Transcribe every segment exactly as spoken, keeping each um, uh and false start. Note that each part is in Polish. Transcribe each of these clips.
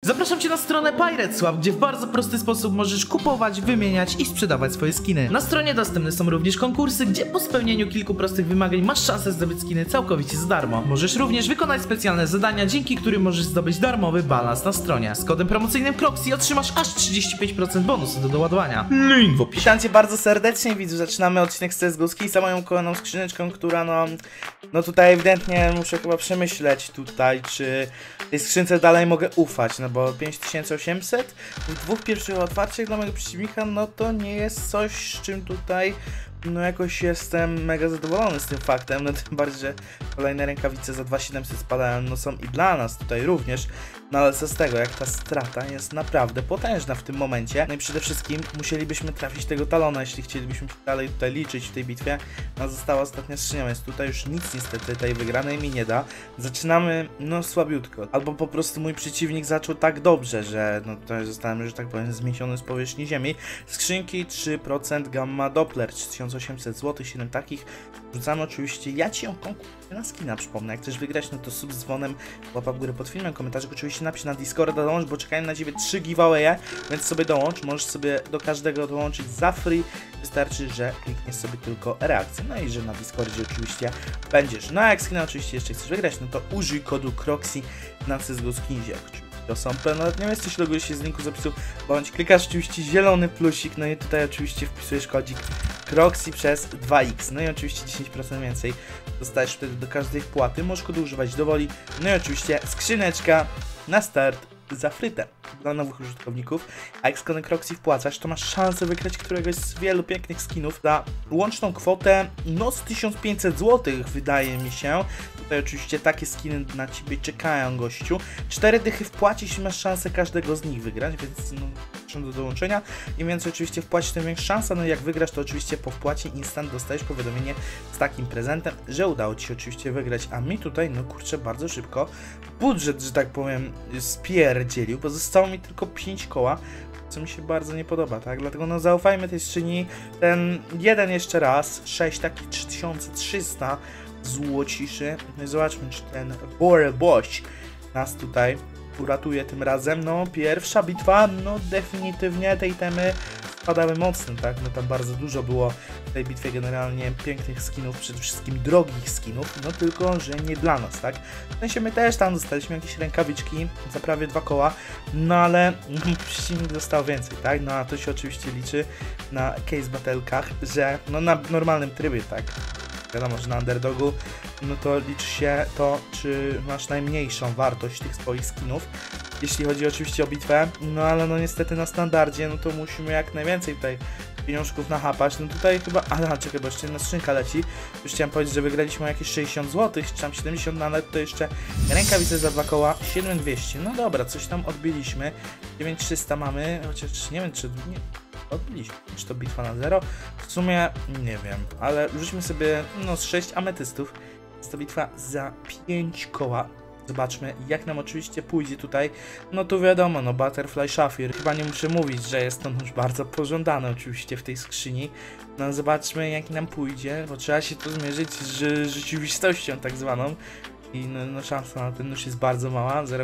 Zapraszam Cię na stronę PiratesSwap, gdzie w bardzo prosty sposób możesz kupować, wymieniać i sprzedawać swoje skiny. Na stronie dostępne są również konkursy, gdzie po spełnieniu kilku prostych wymagań masz szansę zdobyć skiny całkowicie za darmo. Możesz również wykonać specjalne zadania, dzięki którym możesz zdobyć darmowy balans na stronie. Z kodem promocyjnym Croxy otrzymasz aż trzydzieści pięć procent bonusu do doładowania. Link w opisie. Witam Cię bardzo serdecznie, widzu. Zaczynamy odcinek z C S G O z Keysa, moją kochaną skrzyneczką, która no... No tutaj ewidentnie muszę chyba przemyśleć tutaj, czy tej skrzynce dalej mogę ufać, no bo pięć tysięcy osiemset w dwóch pierwszych otwarciach dla mojego przeciwnika, no to nie jest coś, z czym tutaj no jakoś jestem mega zadowolony z tym faktem, no tym bardziej, że kolejne rękawice za dwa tysiące siedemset spadają, no są i dla nas tutaj również, no ale co z tego, jak ta strata jest naprawdę potężna w tym momencie. No i przede wszystkim musielibyśmy trafić tego talona, jeśli chcielibyśmy się dalej tutaj liczyć w tej bitwie. No została ostatnia skrzynia, więc tutaj już nic niestety tej wygranej mi nie da. Zaczynamy no słabiutko, albo po prostu mój przeciwnik zaczął tak dobrze, że no tutaj zostałem, że tak powiem, zmiesiony z powierzchni ziemi. Skrzynki trzy procent Gamma Doppler, trzy tysiące osiemset złotych, siedem takich. Rzucamy oczywiście, ja Ci ją konkuruję na skina, przypomnę. Jak chcesz wygrać, no to sub z dzwonem, łapa w górę pod filmem, komentarzyk oczywiście napisz na Discorda, dołącz, bo czekają na Ciebie trzy giveawaye, więc sobie dołącz, możesz sobie do każdego dołączyć za free, wystarczy, że klikniesz sobie tylko reakcję, no i że na Discordzie oczywiście będziesz. No a jak skina oczywiście jeszcze chcesz wygrać, no to użyj kodu Croxy na C S G O Skinzie. To są pełnoletnie, nie jesteś, logujesz się z linku z opisu, bądź klikasz oczywiście zielony plusik, no i tutaj oczywiście wpisujesz kodzik Croxy przez dwa x, no i oczywiście dziesięć procent więcej dostajesz wtedy do każdej wpłaty, możesz kodu używać do woli, no i oczywiście skrzyneczka na start za frytę dla nowych użytkowników, a jak z kodem Croxy wpłacasz, to masz szansę wygrać któregoś z wielu pięknych skinów za łączną kwotę no z tysiąc pięćset złotych, wydaje mi się. Tutaj oczywiście takie skiny na Ciebie czekają, gościu. Cztery dychy wpłacisz i masz szansę każdego z nich wygrać, więc no do dołączenia. Im więcej oczywiście wpłacisz, tym większa szansa, no i jak wygrasz, to oczywiście po wpłacie instant dostajesz powiadomienie z takim prezentem, że udało Ci się oczywiście wygrać, a mi tutaj, no kurczę, bardzo szybko budżet, że tak powiem, spierdzielił, bo zostało mi tylko pięć koła, co mi się bardzo nie podoba, tak? Dlatego no zaufajmy tej skrzyni, ten jeden jeszcze raz, sześć takich trzy tysiące trzysta złociszy, no i zobaczmy, czy ten Borel Boś nas tutaj uratuje tym razem. No pierwsza bitwa, no definitywnie tej temy spadały mocno, tak? No tam bardzo dużo było w tej bitwie generalnie pięknych skinów, przede wszystkim drogich skinów, no tylko, że nie dla nas, tak? W sensie my też tam dostaliśmy jakieś rękawiczki za prawie dwa koła, no ale przeciwnik dostał więcej, tak? No a to się oczywiście liczy na case battlekach, że no na normalnym trybie, tak? Wiadomo, że na underdogu, no to liczy się to, czy masz najmniejszą wartość tych swoich skinów, jeśli chodzi oczywiście o bitwę, no ale no niestety na standardzie, no to musimy jak najwięcej tutaj pieniążków nachapać, no tutaj chyba, aha, czekaj, bo jeszcze jedna skrzynka leci, już chciałem powiedzieć, że wygraliśmy jakieś sześćdziesiąt złotych, czy tam siedemdziesiąt, no ale to jeszcze rękawice za dwa koła, siedem tysięcy dwieście, no dobra, coś tam odbiliśmy, dziewięć tysięcy trzysta mamy, chociaż nie wiem, czy nie, odbiliśmy, czy to bitwa na zero, w sumie nie wiem, ale rzućmy sobie, no z sześć ametystów, jest to bitwa za pięć koła. Zobaczmy, jak nam oczywiście pójdzie tutaj. No tu wiadomo, no Butterfly Shafir. Chyba nie muszę mówić, że jest to już bardzo pożądane oczywiście w tej skrzyni. No zobaczmy, jak nam pójdzie, bo trzeba się tu zmierzyć z rzeczywistością tak zwaną. I no, no szansa na ten nóż jest bardzo mała, zero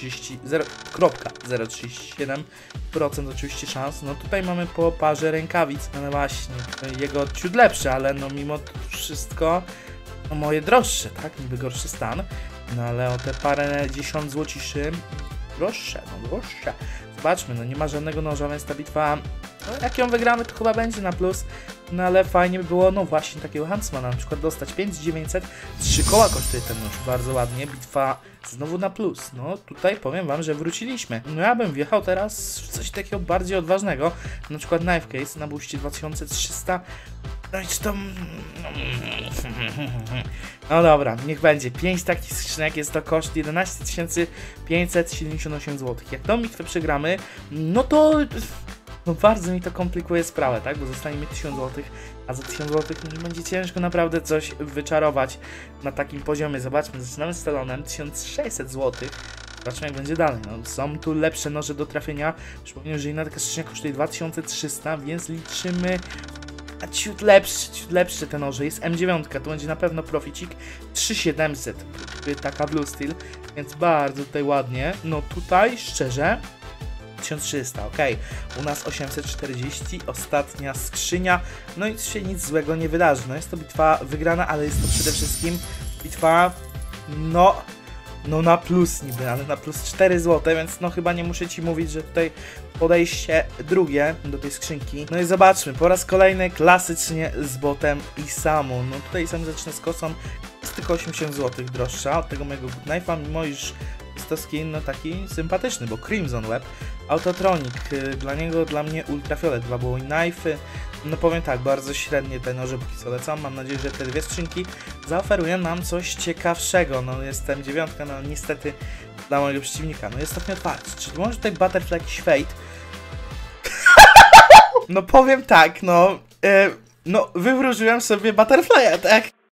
przecinek zero trzydzieści siedem procent oczywiście szans. No tutaj mamy po parze rękawic, no właśnie, jego ciut lepszy, ale no mimo to wszystko no moje droższe, tak? Niby gorszy stan. No ale o te parę dziesiąt złociszy droższe, no droższe. Zobaczmy, no nie ma żadnego noża, więc ta bitwa, no jak ją wygramy, to chyba będzie na plus. No ale fajnie by było, no właśnie takiego Huntsmana na przykład dostać pięć tysięcy dziewięćset, trzy koła kosztuje ten nóż, bardzo ładnie, bitwa znowu na plus. No tutaj powiem wam, że wróciliśmy. No ja bym wjechał teraz w coś takiego bardziej odważnego, na przykład Knife Case na buście dwa tysiące trzysta. No i czy to... No dobra, niech będzie. pięć takich skrzynek, jest to koszt jedenaście tysięcy pięćset siedemdziesiąt osiem złotych. Jak tą bitwę przegramy, no to... No bardzo mi to komplikuje sprawę, tak? Bo zostanie mi tysiąc złotych, a za tysiąc złotych no, będzie ciężko naprawdę coś wyczarować na takim poziomie. Zobaczmy, zaczynamy z talonem, tysiąc sześćset złotych. Zobaczmy, jak będzie dalej. No, są tu lepsze noże do trafienia. Przypomnę, że inna taka skrzynia kosztuje dwa tysiące trzysta, więc liczymy a ciut lepszy, ciut lepszy te noże. Jest M dziewięć, to będzie na pewno proficik. trzy tysiące siedemset, taka blue steel, więc bardzo tutaj ładnie. No tutaj, szczerze, tysiąc trzysta, ok. U nas osiemset czterdzieści, ostatnia skrzynia. No i się nic złego nie wydarzy. No jest to bitwa wygrana, ale jest to przede wszystkim bitwa, no... No na plus niby, ale na plus cztery złote, więc no chyba nie muszę ci mówić, że tutaj podejście drugie do tej skrzynki. No i zobaczmy, po raz kolejny klasycznie z botem Isamu. No tutaj Isamu zaczyna z kosą, jest tylko osiemdziesiąt złotych droższa od tego mojego Good Knife'a, mimo iż jest to skin no taki sympatyczny, bo Crimson Web, Autotronic, dla niego, dla mnie Ultrafiolet, dwa Bowie Knife'y. No powiem tak, bardzo średnie te noże póki co lecą. Mam nadzieję, że te dwie skrzynki zaoferują nam coś ciekawszego. No jestem dziewiątka, no niestety dla mojego przeciwnika. No jest ostatnio otwarty. Czy może tutaj Butterfly jakiś fate? No powiem tak, no... Yy, no wywróżyłem sobie Butterfly'a, tak?